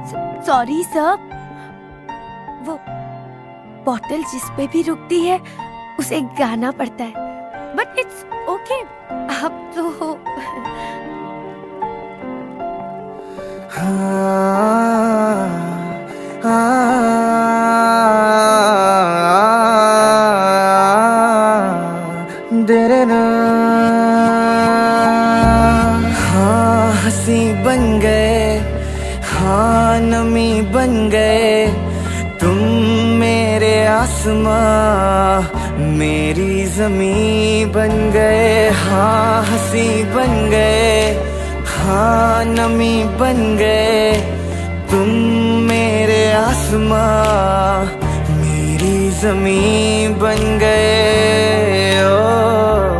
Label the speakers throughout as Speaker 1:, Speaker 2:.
Speaker 1: Sorry sir, वो bottle जिस पे भी रुकती है उसे गाना पड़ता है, बट इट्स ओके। आप तो
Speaker 2: हाँ हंसी बन गए, हाँ नमी बन गए तुम, मेरे आसमां मेरी ज़मीं बन गए। हाँ हंसी बन गए, हाँ नमी बन गए तुम, मेरे आसमां मेरी ज़मीं बन गए। ओ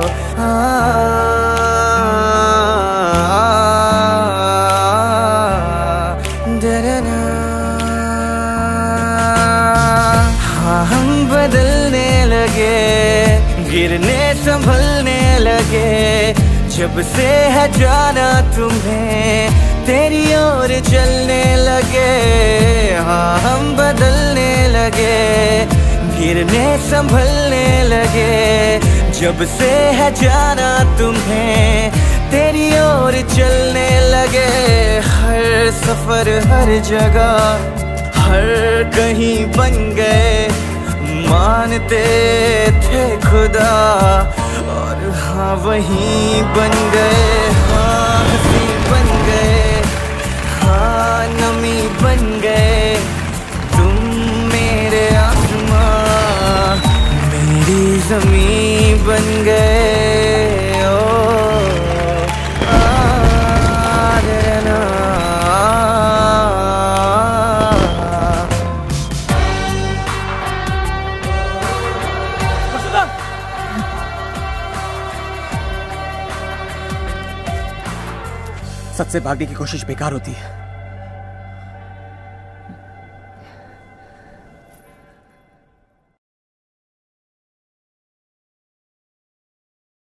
Speaker 2: हाँ हम बदलने लगे, गिरने संभलने लगे, जब से है जाना तुम्हें तेरी ओर चलने लगे। हाँ हम बदलने लगे, गिरने संभलने लगे, जब से है जाना तुम्हें तेरी ओर चलने लगे। हर सफर हर जगह हर कहीं बन गए, मानते थे खुदा और हाँ वहीं बन गए। हाँ हंसी बन गए, हाँ नमी बन गए तुम, मेरे आसमां मेरी ज़मीं बन गए। ओ
Speaker 3: सच से भागने की कोशिश बेकार होती है।